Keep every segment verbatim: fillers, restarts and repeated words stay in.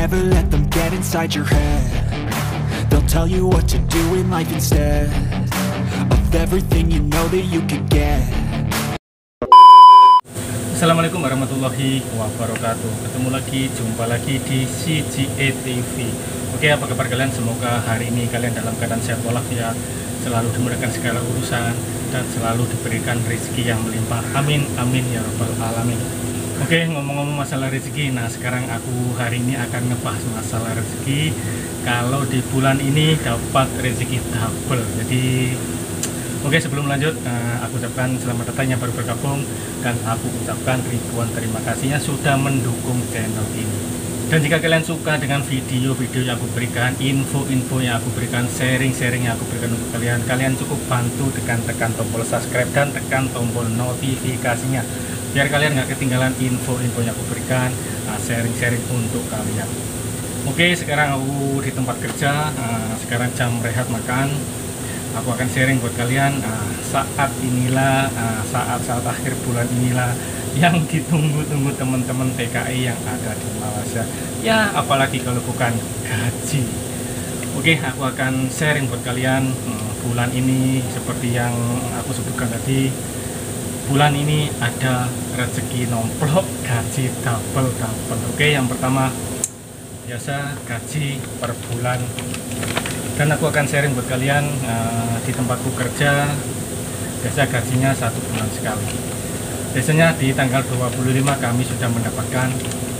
never let them get inside your head. They'll tell you what to do in life instead of everything you know that you could get. Assalamualaikum warahmatullahi wabarakatuh. Ketemu lagi, jumpa lagi di C G A T V. Oke, apa kabar kalian? Semoga hari ini kalian dalam keadaan sehat walafiat, selalu dimudahkan segala urusan, dan selalu diberikan rezeki yang melimpah. Amin, amin ya rabbal alamin. Oke, ngomong-ngomong masalah rezeki, nah sekarang aku hari ini akan ngebahas masalah rezeki. Kalau di bulan ini dapat rezeki double. Jadi, oke, sebelum lanjut, uh, aku ucapkan selamat datang yang baru bergabung, dan aku ucapkan ribuan terima kasihnya sudah mendukung channel ini. Dan jika kalian suka dengan video-video yang aku berikan, info-info yang aku berikan, sharing-sharing yang aku berikan untuk kalian, kalian cukup bantu dengan tekan tombol subscribe dan tekan tombol notifikasinya, biar kalian nggak ketinggalan info-info yang aku berikan, sharing-sharing uh, untuk kalian. Oke, sekarang aku di tempat kerja, uh, sekarang jam rehat makan. Aku akan sharing buat kalian uh, saat inilah, uh, saat-saat akhir bulan inilah yang ditunggu-tunggu teman-teman T K I yang ada di Malaysia. Ya, apalagi kalau bukan gaji. Oke, aku akan sharing buat kalian uh, bulan ini seperti yang aku sebutkan tadi. Bulan ini ada rezeki nomplok, gaji double-double. Oke, yang pertama biasa gaji per bulan. Dan aku akan sharing buat kalian uh, di tempatku kerja biasa gajinya satu bulan sekali. Biasanya di tanggal dua puluh lima kami sudah mendapatkan.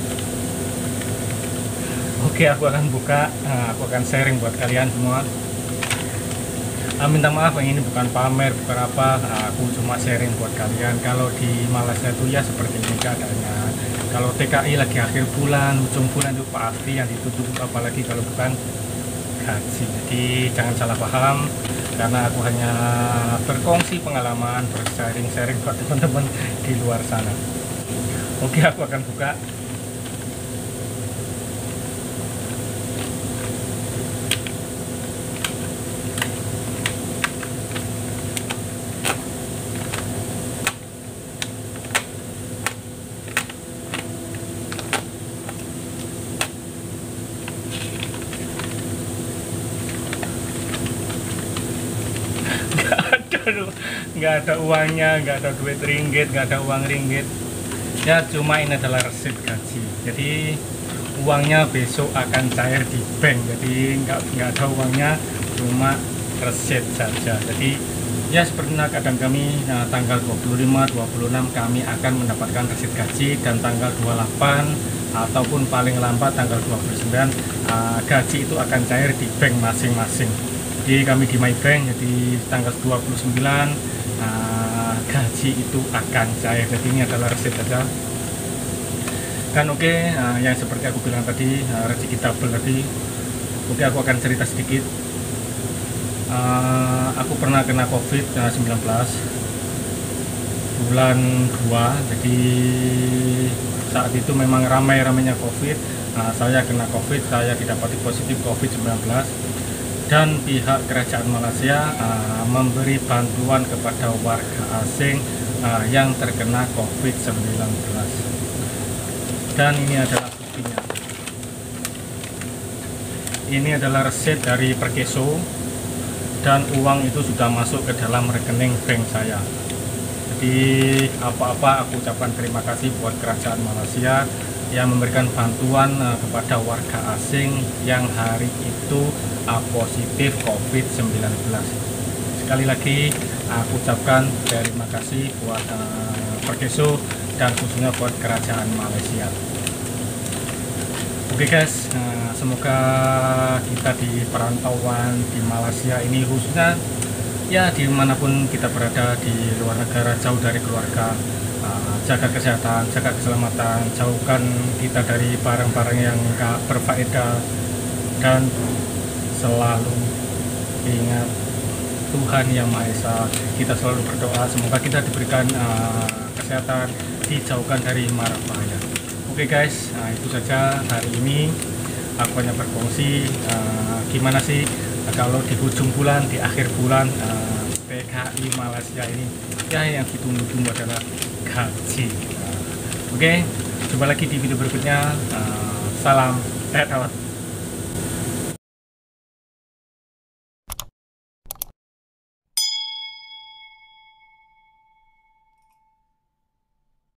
Oke, aku akan buka, uh, aku akan sharing buat kalian semua. Uh, minta maaf, ini bukan pamer, bukan apa, uh, aku cuma sharing buat kalian. Kalau di Malaysia itu ya seperti ini keadaannya. Kalau T K I lagi akhir bulan, ujung bulan itu pasti yang ditutup, apalagi kalau bukan gaji. Jadi jangan salah paham, karena aku hanya berkongsi pengalaman, bersharing-sharing buat teman-teman di luar sana. Oke, aku akan buka. Nggak ada uangnya, nggak ada duit ringgit, nggak ada uang ringgit ya, cuma ini adalah resit gaji. Jadi uangnya besok akan cair di bank, jadi nggak nggak ada uangnya, cuma resit saja. Jadi ya seperti keadaan kami, nah, tanggal dua puluh lima, dua puluh enam kami akan mendapatkan resit gaji, dan tanggal dua puluh delapan ataupun paling lambat tanggal dua puluh sembilan uh, gaji itu akan cair di bank masing-masing. Jadi kami di MyBank, jadi tanggal dua puluh sembilan uh, gaji itu akan cair. Jadi ini adalah resit saja. Dan oke, okay, uh, yang seperti aku bilang tadi, uh, rezeki double tadi. Oke, okay, aku akan cerita sedikit. Uh, aku pernah kena covid sembilan belas bulan dua. Jadi saat itu memang ramai-ramainya covid. Uh, saya kena covid, saya didapati positif covid sembilan belas. Dan pihak kerajaan Malaysia uh, memberi bantuan kepada warga asing uh, yang terkena covid sembilan belas. Dan ini adalah buktinya. Ini adalah resit dari Perkeso, dan uang itu sudah masuk ke dalam rekening bank saya. Jadi apa-apa aku ucapkan terima kasih buat kerajaan Malaysia yang memberikan bantuan uh, kepada warga asing yang hari itu uh, positif covid sembilan belas. Sekali lagi aku ucapkan terima kasih buat uh, Perkeso, dan khususnya buat kerajaan Malaysia. Oke guys, uh, semoga kita di perantauan di Malaysia ini, khususnya ya dimanapun kita berada di luar negara, jauh dari keluarga, uh, jaga kesehatan, jaga keselamatan, jauhkan kita dari barang-barang yang gak berfaedah, dan selalu ingat Tuhan Yang Maha Esa. Kita selalu berdoa semoga kita diberikan uh, kesehatan, dijauhkan dari mara bahaya. Oke guys, nah itu saja hari ini. Aku hanya berfungsi uh, gimana sih kalau di ujung bulan, di akhir bulan, uh, T K I Malaysia ini ya yang ditunggu-tunggu adalah gaji. Uh, Oke, jumpa lagi di video berikutnya. Uh, salam Eh,